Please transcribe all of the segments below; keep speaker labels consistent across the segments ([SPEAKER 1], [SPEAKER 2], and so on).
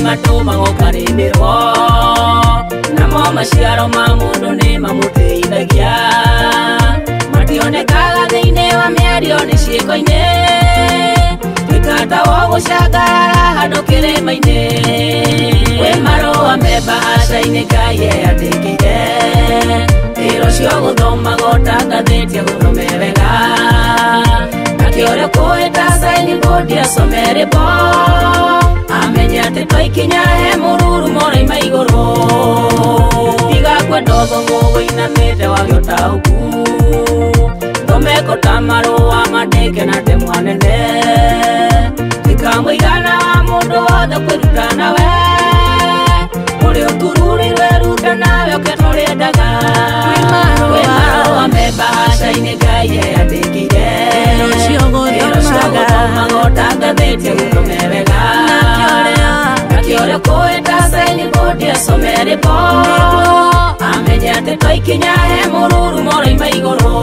[SPEAKER 1] matuma gũkarĩmĩrwo namo maciaro ma mũndũ nĩ mamũteithagia mationekaga thĩinĩ wa mĩario nĩ ciĩko-inĩ twĩkata wo gũcangarara handũ kĩrĩma-inĩ kwĩ marũa me mbahaca-inĩ Ngai eyandĩkĩire wĩra ũcio gũthomagwo ta ngathĩti agũthome wega nakĩo ũrĩa kũĩta sign board asome rĩbo amenye atĩ twaikinya he mũrurumo ũraima igũrũ tiga kwenda ũthomwo wĩinamĩte wagĩa ũtaũku thomeko ta marũa mandĩke na ndemwa nene mũigana wa mũndũ wothe kwĩruta nawe ũrĩa ũtururirwe ruta nawe ũkĩenda ũrĩendaga kwĩ marũa me mbahaca-inĩ Ngai eyandĩkĩire wĩra ũcio gũthomagwo ta ngathĩti agũthome wega nakĩo ũrĩa kũĩta sign board asome rĩbo amenye atĩ twaikinya he mũrurumo ũraima igũrũ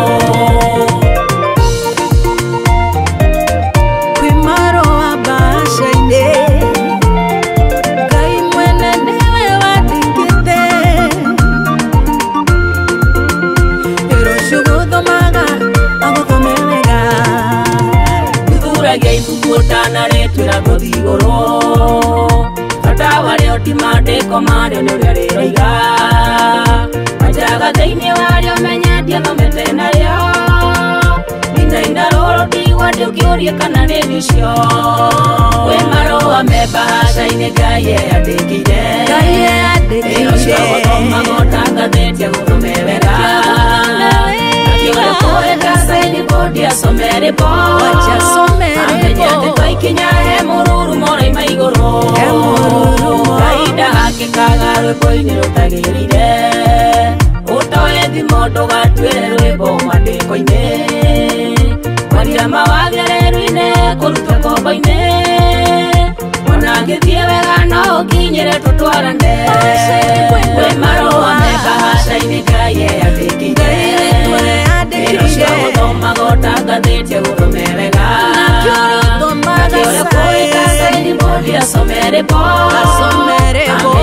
[SPEAKER 1] Gutana retwira gothi igũrũ bata warĩo ti mandĩko marĩo nĩ ũrĩa rĩroiga majaga thĩinĩ warĩo menyetie thomete narĩo ina rũrũ ndigua ndĩũkĩũria kana nĩ rĩcio kwĩ marũa me mbahaca-inĩ Ngai eyandĩkĩire wĩra ũcio gũthomagwo ta ngathĩti agũthome wega nakĩo ũrĩa kũĩta sign board asome rĩbo amenye atĩ twaikinya he mũrurumo ũraima igũrũ kahinda hakĩkaga rwĩmbo-inĩ rũtagĩrĩire ũtoe thimo ndũgatuĩre rwĩmbo mandĩko-inĩ kwaria mawagĩrĩru-inĩ kũrutwo kombo-inĩ ona ngĩthiĩ wega no ũkinyĩre tũtwarane kwĩ marũa me mbahaca-inĩ Ngai eyandĩkĩire wĩra ũcio gũthomagwo ta ngathĩti agũthome wega nakĩo ũrĩa kũĩta sign board asome rĩbo